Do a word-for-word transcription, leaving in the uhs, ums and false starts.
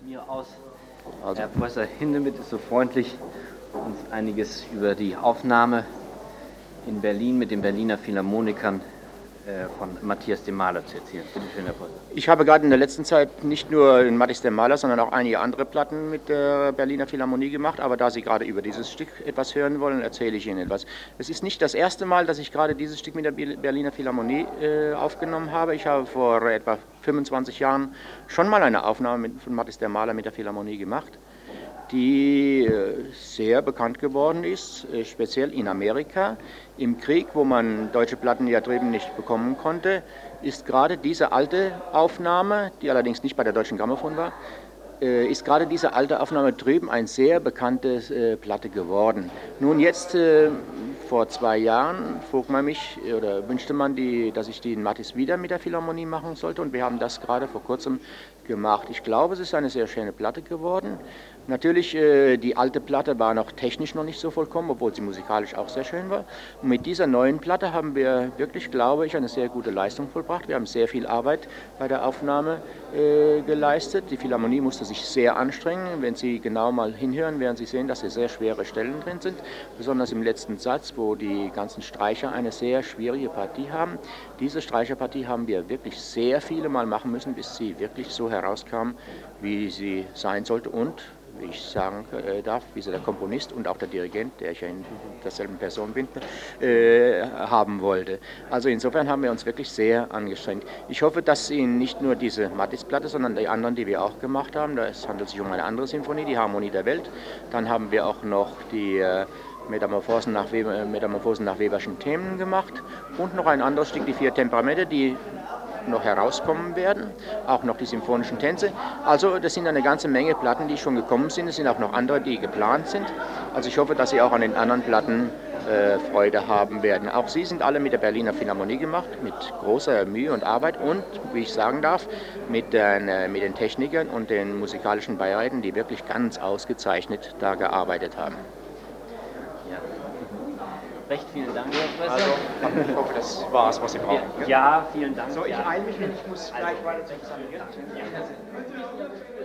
mir aus. Also. Herr Professor Hindemith ist so freundlich, uns einiges über die Aufnahme in Berlin mit den Berliner Philharmonikern äh, von Mathis der Maler zu erzählen. Bitte schön, Herr Professor. Ich habe gerade in der letzten Zeit nicht nur den Mathis der Maler, sondern auch einige andere Platten mit der Berliner Philharmonie gemacht. Aber da Sie gerade über dieses Stück etwas hören wollen, erzähle ich Ihnen etwas. Es ist nicht das erste Mal, dass ich gerade dieses Stück mit der Berliner Philharmonie äh, aufgenommen habe. Ich habe vor etwa fünfundzwanzig Jahren schon mal eine Aufnahme mit, von Mathis der Maler mit der Philharmonie gemacht, die sehr bekannt geworden ist, speziell in Amerika. Im Krieg, wo man deutsche Platten ja drüben nicht bekommen konnte, ist gerade diese alte Aufnahme, die allerdings nicht bei der Deutschen Grammophon war, ist gerade diese alte Aufnahme drüben ein sehr bekanntes äh, Platte geworden. Nun jetzt, äh, vor zwei Jahren, frug man mich oder wünschte man, die, dass ich den Mathis wieder mit der Philharmonie machen sollte, und wir haben das gerade vor kurzem gemacht. Ich glaube, es ist eine sehr schöne Platte geworden. Natürlich, äh, die alte Platte war noch technisch noch nicht so vollkommen, obwohl sie musikalisch auch sehr schön war. Und mit dieser neuen Platte haben wir wirklich, glaube ich, eine sehr gute Leistung vollbracht. Wir haben sehr viel Arbeit bei der Aufnahme äh, geleistet. Die Philharmonie musste sich sehr anstrengen. Wenn Sie genau mal hinhören, werden Sie sehen, dass hier sehr schwere Stellen drin sind. Besonders im letzten Satz, wo die ganzen Streicher eine sehr schwierige Partie haben. Diese Streicherpartie haben wir wirklich sehr viele Mal machen müssen, bis sie wirklich so herauskam, wie sie sein sollte und, wie ich sagen darf, wie sie der Komponist und auch der Dirigent, der ich ja in derselben Person bin, äh, haben wollte. Also insofern haben wir uns wirklich sehr angestrengt. Ich hoffe, dass Ihnen nicht nur diese Mathis-Platte, sondern die anderen, die wir auch gemacht haben, es handelt sich um eine andere Sinfonie, die Harmonie der Welt. Dann haben wir auch noch die äh, Metamorphosen nach, Weber, Metamorphosen nach Weberschen Themen gemacht und noch ein anderes Stück, die vier Temperamente, die noch herauskommen werden, auch noch die symphonischen Tänze. Also das sind eine ganze Menge Platten, die schon gekommen sind. Es sind auch noch andere, die geplant sind. Also ich hoffe, dass Sie auch an den anderen Platten äh, Freude haben werden. Auch Sie sind alle mit der Berliner Philharmonie gemacht, mit großer Mühe und Arbeit und, wie ich sagen darf, mit, äh, mit den Technikern und den musikalischen Beiräten, die wirklich ganz ausgezeichnet da gearbeitet haben. Recht vielen Dank, Herr Professor. Also, ich hoffe, das war es, was Sie brauchen. Ja, vielen Dank. So, ich ja. eile mich, wenn ich muss gleich weiter. Ja.